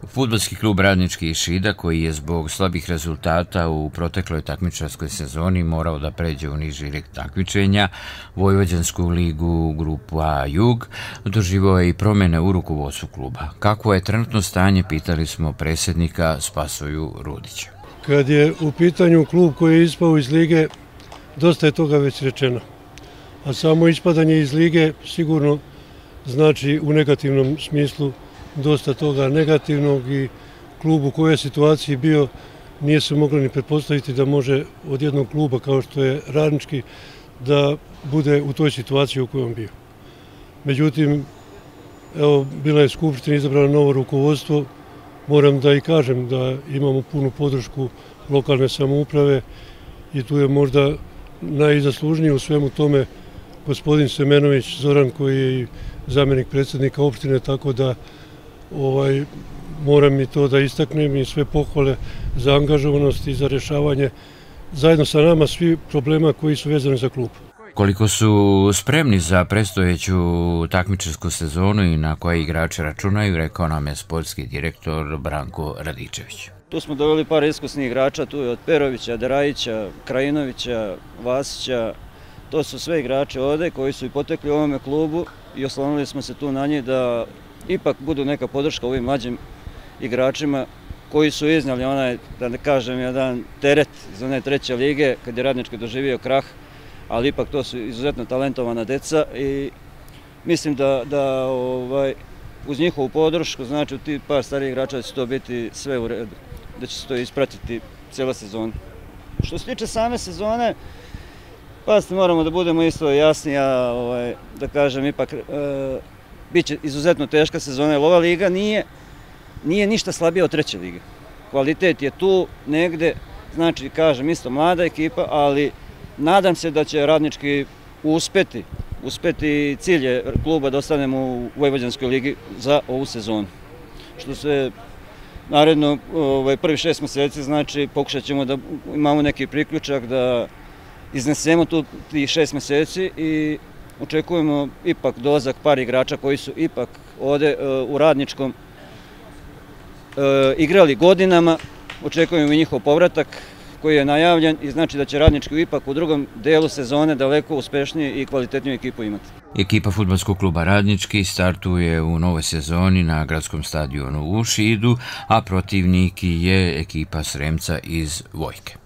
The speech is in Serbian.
Fudbalski klub Radnički iz Šida, koji je zbog slabih rezultata u protekloj takmičarskoj sezoni morao da pređe u niži red takmičenja, Vojvođansku ligu grupu A Jug, doživao je i promjene u rukovodstvu kluba. Kakvo je trenutno stanje, pitali smo predsjednika Spasoju Rudića. Kad je u pitanju klub koji je ispao iz lige, dosta je toga već rečeno. A samo ispadanje iz lige sigurno znači u negativnom smislu dosta toga negativnog i klub u kojoj situaciji bio nije se moglo ni pretpostaviti da može od jednog kluba kao što je Radnički da bude u toj situaciji u kojoj on bio. Međutim, evo, bila je skupština, izabrano novo rukovodstvo, moram da i kažem da imamo punu podršku lokalne samouprave i tu je možda najzaslužniji u svemu tome gospodin Semenović Zoran, koji je i zamjenik predsjednika opštine, tako da moram i to da istaknem i sve pohvale za angažovanost i za rješavanje zajedno sa nama svi problema koji su vezani za klub. Koliko su spremni za predstojeću takmičarsku sezonu i na koje igrače računaju, rekao nam je sportski direktor Branko Radičević. Tu smo doveli par iskusnih igrača, tu je od Perovića, Derajića, Krajinovića, Vasića. To su sve igrači ovdje koji su i potekli u ovome klubu i oslonili smo se tu na njih da ipak budu neka podrška ovim mlađim igračima koji su iznijeli onaj, da ne kažem, jedan teret iz one treće lige kad je Radnički doživio krah, ali ipak to su izuzetno talentovana deca i mislim da uz njihovu podršku, znači u ti par starijih igrača da će to biti sve u redu, da će se to ispratiti cijela sezona. Što se tiče same sezone, moramo da budemo isto jasni, da kažem, ipak bit će izuzetno teška sezona, jer ova liga nije ništa slabija od treće lige. Kvalitet je tu negde, znači, kažem, isto mlada ekipa, ali nadam se da će Radnički uspeti cilje kluba da ostanemo u Vojvođanskoj ligi za ovu sezonu. Što se naredno prvi 6 mjeseci, znači, pokušat ćemo da imamo neki priključak, da iznesemo tu tih 6 mjeseci i očekujemo ipak dolazak par igrača koji su ipak ovdje u Radničkom igrali godinama. Očekujemo i njihov povratak koji je najavljen i znači da će Radnički ipak u drugom delu sezone daleko uspešnije i kvalitetniju ekipu imati. Ekipa fudbalskog kluba Radnički startuje u novoj sezoni na gradskom stadionu u Šidu, a protivnik je ekipa Sremca iz Vojke.